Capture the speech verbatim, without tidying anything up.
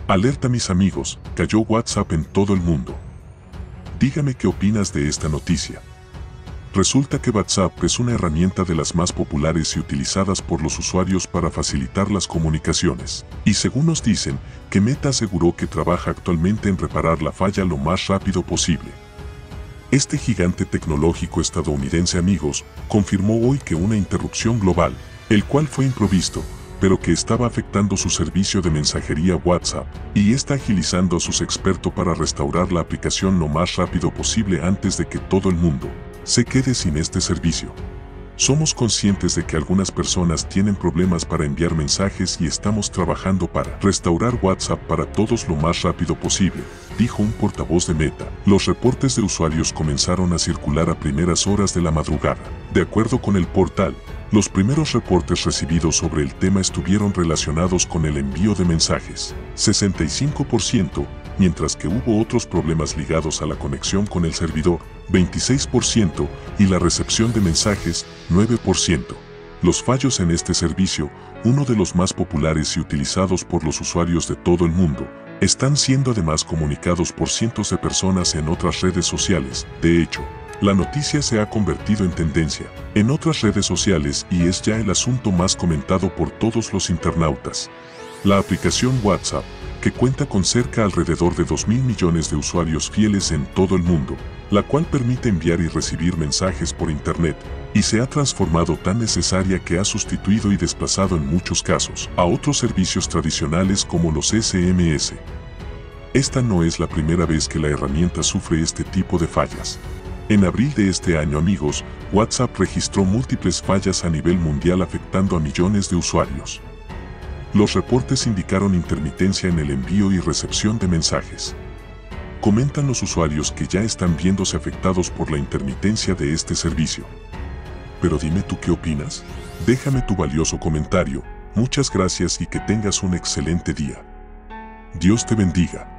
Alerta mis amigos, cayó WhatsApp en todo el mundo. Dígame qué opinas de esta noticia. Resulta que WhatsApp es una herramienta de las más populares y utilizadas por los usuarios para facilitar las comunicaciones. Y según nos dicen, que Meta aseguró que trabaja actualmente en reparar la falla lo más rápido posible. Este gigante tecnológico estadounidense, amigos, confirmó hoy que una interrupción global, el cual fue improvisto, pero que estaba afectando su servicio de mensajería WhatsApp, y está agilizando a sus expertos para restaurar la aplicación lo más rápido posible antes de que todo el mundo se quede sin este servicio. Somos conscientes de que algunas personas tienen problemas para enviar mensajes y estamos trabajando para restaurar WhatsApp para todos lo más rápido posible, dijo un portavoz de Meta. Los reportes de usuarios comenzaron a circular a primeras horas de la madrugada. De acuerdo con el portal, los primeros reportes recibidos sobre el tema estuvieron relacionados con el envío de mensajes, sesenta y cinco por ciento, mientras que hubo otros problemas ligados a la conexión con el servidor, veintiséis por ciento, y la recepción de mensajes, nueve por ciento. Los fallos en este servicio, uno de los más populares y utilizados por los usuarios de todo el mundo, están siendo además comunicados por cientos de personas en otras redes sociales. De hecho, la noticia se ha convertido en tendencia en otras redes sociales y es ya el asunto más comentado por todos los internautas. La aplicación WhatsApp, que cuenta con cerca alrededor de dos mil millones de usuarios fieles en todo el mundo, la cual permite enviar y recibir mensajes por Internet, y se ha transformado tan necesaria que ha sustituido y desplazado en muchos casos a otros servicios tradicionales como los S M S. Esta no es la primera vez que la herramienta sufre este tipo de fallas. En abril de este año, amigos, WhatsApp registró múltiples fallas a nivel mundial afectando a millones de usuarios. Los reportes indicaron intermitencia en el envío y recepción de mensajes. Comentan los usuarios que ya están viéndose afectados por la intermitencia de este servicio. Pero dime tú qué opinas. Déjame tu valioso comentario. Muchas gracias y que tengas un excelente día. Dios te bendiga.